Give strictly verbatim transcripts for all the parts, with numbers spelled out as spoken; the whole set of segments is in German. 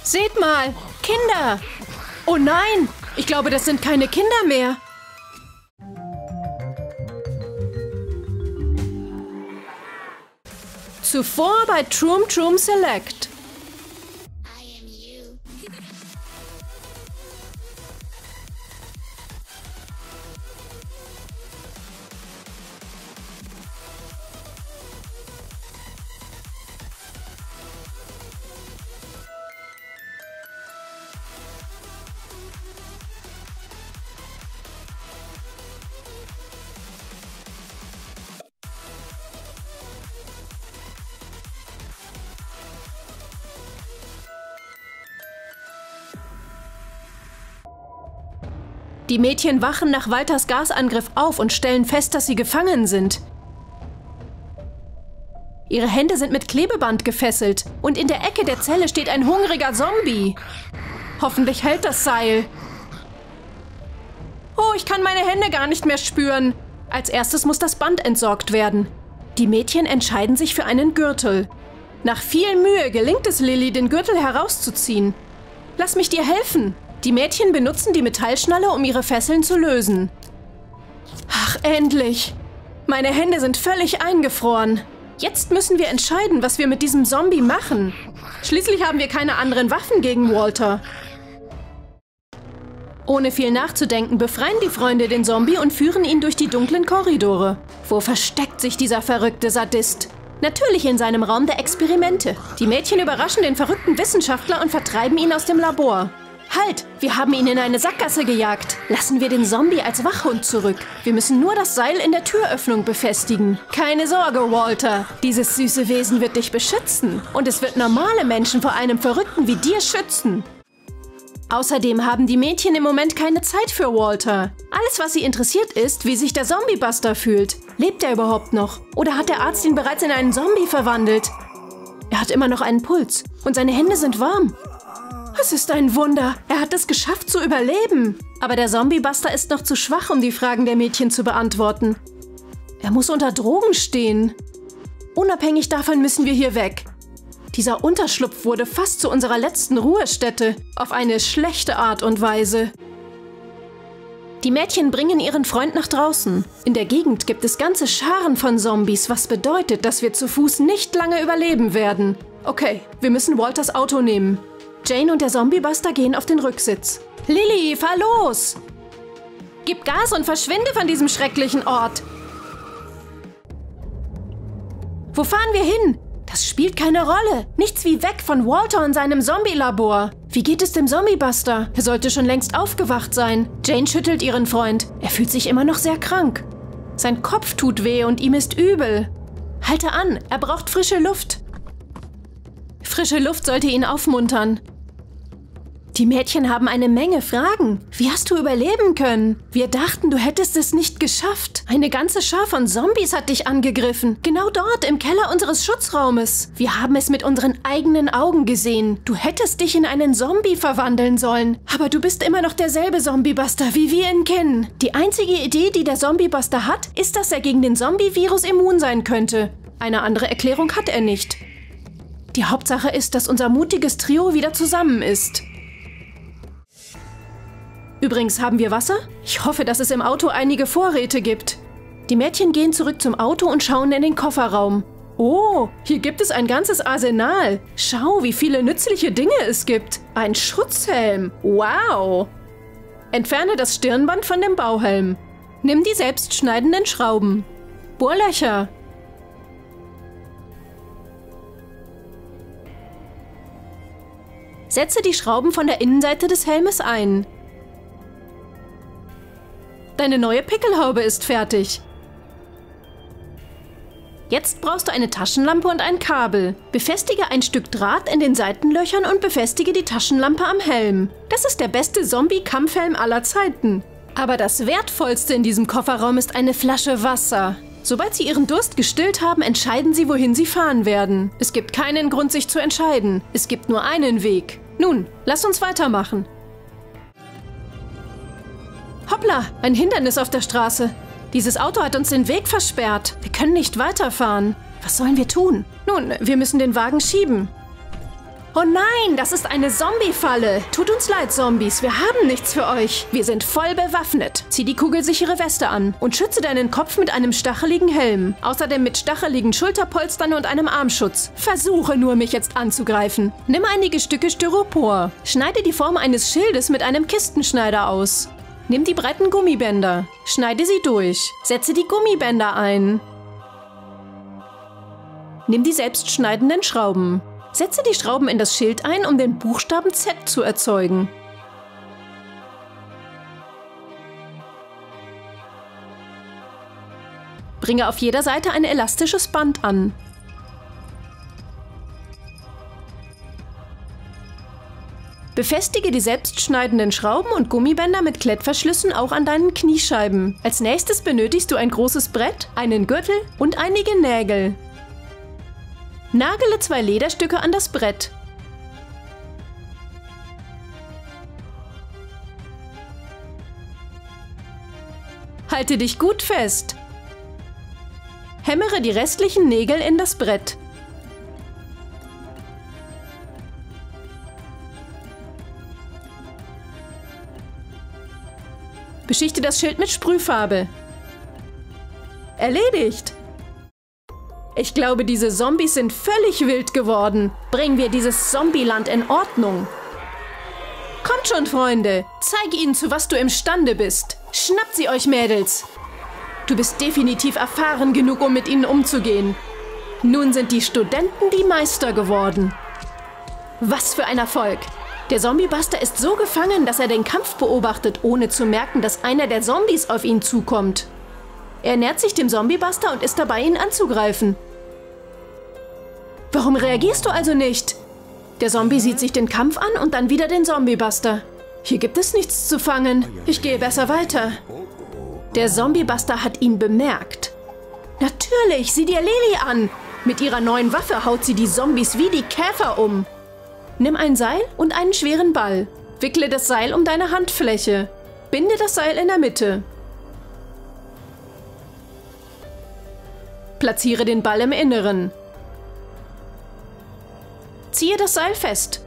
Seht mal, Kinder! Oh nein, ich glaube, das sind keine Kinder mehr. Zuvor bei Troom Troom Select. Die Mädchen wachen nach Walters Gasangriff auf und stellen fest, dass sie gefangen sind. Ihre Hände sind mit Klebeband gefesselt und in der Ecke der Zelle steht ein hungriger Zombie. Hoffentlich hält das Seil. Oh, ich kann meine Hände gar nicht mehr spüren. Als erstes muss das Band entsorgt werden. Die Mädchen entscheiden sich für einen Gürtel. Nach viel Mühe gelingt es Lily, den Gürtel herauszuziehen. Lass mich dir helfen. Die Mädchen benutzen die Metallschnalle, um ihre Fesseln zu lösen. Ach, endlich! Meine Hände sind völlig eingefroren. Jetzt müssen wir entscheiden, was wir mit diesem Zombie machen. Schließlich haben wir keine anderen Waffen gegen Walter. Ohne viel nachzudenken, befreien die Freunde den Zombie und führen ihn durch die dunklen Korridore. Wo versteckt sich dieser verrückte Sadist? Natürlich in seinem Raum der Experimente. Die Mädchen überraschen den verrückten Wissenschaftler und vertreiben ihn aus dem Labor. Halt! Wir haben ihn in eine Sackgasse gejagt. Lassen wir den Zombie als Wachhund zurück. Wir müssen nur das Seil in der Türöffnung befestigen. Keine Sorge, Walter. Dieses süße Wesen wird dich beschützen. Und es wird normale Menschen vor einem Verrückten wie dir schützen. Außerdem haben die Mädchen im Moment keine Zeit für Walter. Alles, was sie interessiert, ist, wie sich der Zombie-Buster fühlt. Lebt er überhaupt noch? Oder hat der Arzt ihn bereits in einen Zombie verwandelt? Er hat immer noch einen Puls und seine Hände sind warm. Es ist ein Wunder. Er hat es geschafft zu überleben. Aber der Zombie-Buster ist noch zu schwach, um die Fragen der Mädchen zu beantworten. Er muss unter Drogen stehen. Unabhängig davon müssen wir hier weg. Dieser Unterschlupf wurde fast zu unserer letzten Ruhestätte. Auf eine schlechte Art und Weise. Die Mädchen bringen ihren Freund nach draußen. In der Gegend gibt es ganze Scharen von Zombies, was bedeutet, dass wir zu Fuß nicht lange überleben werden. Okay, wir müssen Walters Auto nehmen. Jane und der Zombie-Buster gehen auf den Rücksitz. Lily, fahr los! Gib Gas und verschwinde von diesem schrecklichen Ort. Wo fahren wir hin? Das spielt keine Rolle. Nichts wie weg von Walter und seinem Zombie-Labor. Wie geht es dem Zombie-Buster? Er sollte schon längst aufgewacht sein. Jane schüttelt ihren Freund. Er fühlt sich immer noch sehr krank. Sein Kopf tut weh und ihm ist übel. Halte an, er braucht frische Luft. Frische Luft sollte ihn aufmuntern. Die Mädchen haben eine Menge Fragen. Wie hast du überleben können? Wir dachten, du hättest es nicht geschafft. Eine ganze Schar von Zombies hat dich angegriffen. Genau dort, im Keller unseres Schutzraumes. Wir haben es mit unseren eigenen Augen gesehen. Du hättest dich in einen Zombie verwandeln sollen. Aber du bist immer noch derselbe Zombie-Buster, wie wir ihn kennen. Die einzige Idee, die der Zombie-Buster hat, ist, dass er gegen den Zombie-Virus immun sein könnte. Eine andere Erklärung hat er nicht. Die Hauptsache ist, dass unser mutiges Trio wieder zusammen ist. Übrigens, haben wir Wasser? Ich hoffe, dass es im Auto einige Vorräte gibt. Die Mädchen gehen zurück zum Auto und schauen in den Kofferraum. Oh, hier gibt es ein ganzes Arsenal. Schau, wie viele nützliche Dinge es gibt. Ein Schutzhelm. Wow. Entferne das Stirnband von dem Bauhelm. Nimm die selbstschneidenden Schrauben. Bohrlöcher. Setze die Schrauben von der Innenseite des Helmes ein. Deine neue Pickelhaube ist fertig. Jetzt brauchst du eine Taschenlampe und ein Kabel. Befestige ein Stück Draht in den Seitenlöchern und befestige die Taschenlampe am Helm. Das ist der beste Zombie-Kampfhelm aller Zeiten. Aber das Wertvollste in diesem Kofferraum ist eine Flasche Wasser. Sobald sie ihren Durst gestillt haben, entscheiden sie, wohin sie fahren werden. Es gibt keinen Grund, sich zu entscheiden. Es gibt nur einen Weg. Nun, lass uns weitermachen. Hoppla, ein Hindernis auf der Straße. Dieses Auto hat uns den Weg versperrt. Wir können nicht weiterfahren. Was sollen wir tun? Nun, wir müssen den Wagen schieben. Oh nein, das ist eine Zombie-Falle. Tut uns leid, Zombies, wir haben nichts für euch. Wir sind voll bewaffnet. Zieh die kugelsichere Weste an und schütze deinen Kopf mit einem stacheligen Helm. Außerdem mit stacheligen Schulterpolstern und einem Armschutz. Versuche nur, mich jetzt anzugreifen. Nimm einige Stücke Styropor. Schneide die Form eines Schildes mit einem Kistenschneider aus. Nimm die breiten Gummibänder. Schneide sie durch. Setze die Gummibänder ein. Nimm die selbstschneidenden Schrauben. Setze die Schrauben in das Schild ein, um den Buchstaben Z zu erzeugen. Bringe auf jeder Seite ein elastisches Band an. Befestige die selbstschneidenden Schrauben und Gummibänder mit Klettverschlüssen auch an deinen Kniescheiben. Als nächstes benötigst du ein großes Brett, einen Gürtel und einige Nägel. Nagele zwei Lederstücke an das Brett. Halte dich gut fest. Hämmere die restlichen Nägel in das Brett. Beschichte das Schild mit Sprühfarbe. Erledigt! Ich glaube, diese Zombies sind völlig wild geworden. Bringen wir dieses Zombieland in Ordnung. Kommt schon, Freunde. Zeig ihnen, zu was du imstande bist. Schnappt sie euch, Mädels. Du bist definitiv erfahren genug, um mit ihnen umzugehen. Nun sind die Studenten die Meister geworden. Was für ein Erfolg. Der Zombiebuster ist so gefangen, dass er den Kampf beobachtet, ohne zu merken, dass einer der Zombies auf ihn zukommt. Er nähert sich dem Zombiebuster und ist dabei, ihn anzugreifen. Warum reagierst du also nicht? Der Zombie sieht sich den Kampf an und dann wieder den Zombiebuster. Hier gibt es nichts zu fangen. Ich gehe besser weiter. Der Zombiebuster hat ihn bemerkt. Natürlich, sieh dir Lili an. Mit ihrer neuen Waffe haut sie die Zombies wie die Käfer um. Nimm ein Seil und einen schweren Ball. Wickle das Seil um deine Handfläche. Binde das Seil in der Mitte. Platziere den Ball im Inneren. Ziehe das Seil fest.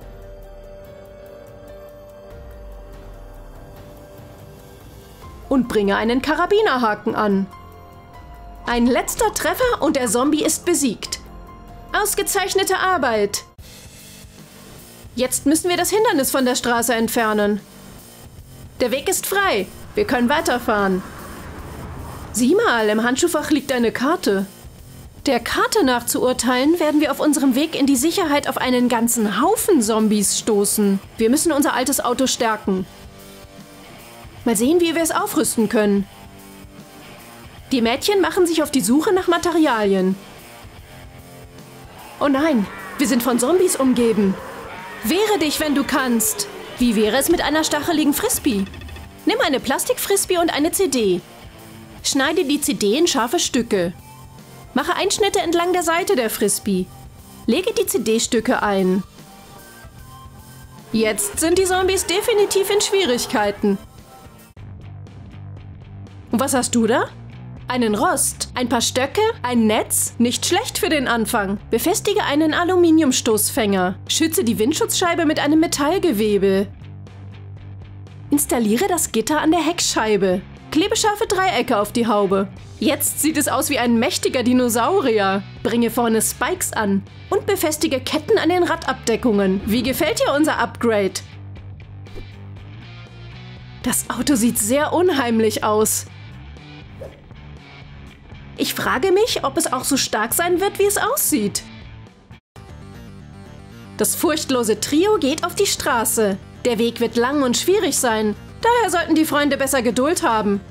Und bringe einen Karabinerhaken an. Ein letzter Treffer und der Zombie ist besiegt. Ausgezeichnete Arbeit! Jetzt müssen wir das Hindernis von der Straße entfernen. Der Weg ist frei. Wir können weiterfahren. Sieh mal, im Handschuhfach liegt eine Karte. Der Karte nach zu urteilen, werden wir auf unserem Weg in die Sicherheit auf einen ganzen Haufen Zombies stoßen. Wir müssen unser altes Auto stärken. Mal sehen, wie wir es aufrüsten können. Die Mädchen machen sich auf die Suche nach Materialien. Oh nein, wir sind von Zombies umgeben. Wehre dich, wenn du kannst. Wie wäre es mit einer stacheligen Frisbee? Nimm eine Plastikfrisbee und eine C D. Schneide die C D in scharfe Stücke. Mache Einschnitte entlang der Seite der Frisbee. Lege die C D-Stücke ein. Jetzt sind die Zombies definitiv in Schwierigkeiten. Und was hast du da? Einen Rost, ein paar Stöcke, ein Netz? Nicht schlecht für den Anfang. Befestige einen Aluminiumstoßfänger. Schütze die Windschutzscheibe mit einem Metallgewebe. Installiere das Gitter an der Heckscheibe. Klebe scharfe Dreiecke auf die Haube. Jetzt sieht es aus wie ein mächtiger Dinosaurier. Bringe vorne Spikes an und befestige Ketten an den Radabdeckungen. Wie gefällt dir unser Upgrade? Das Auto sieht sehr unheimlich aus. Ich frage mich, ob es auch so stark sein wird, wie es aussieht. Das furchtlose Trio geht auf die Straße. Der Weg wird lang und schwierig sein. Daher sollten die Freunde besser Geduld haben.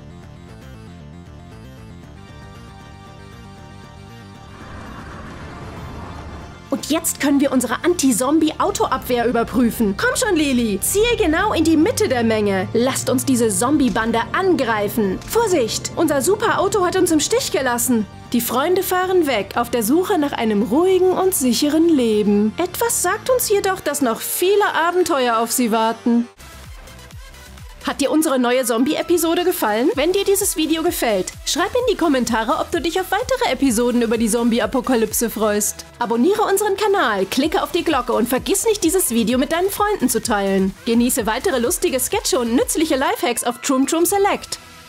Und jetzt können wir unsere Anti-Zombie-Autoabwehr überprüfen. Komm schon, Lili. Ziehe genau in die Mitte der Menge. Lasst uns diese Zombie-Bande angreifen. Vorsicht! Unser Super-Auto hat uns im Stich gelassen. Die Freunde fahren weg, auf der Suche nach einem ruhigen und sicheren Leben. Etwas sagt uns jedoch, dass noch viele Abenteuer auf sie warten. Hat dir unsere neue Zombie-Episode gefallen? Wenn dir dieses Video gefällt, schreib in die Kommentare, ob du dich auf weitere Episoden über die Zombie-Apokalypse freust. Abonniere unseren Kanal, klicke auf die Glocke und vergiss nicht, dieses Video mit deinen Freunden zu teilen. Genieße weitere lustige Sketche und nützliche Lifehacks auf Troom Troom Select.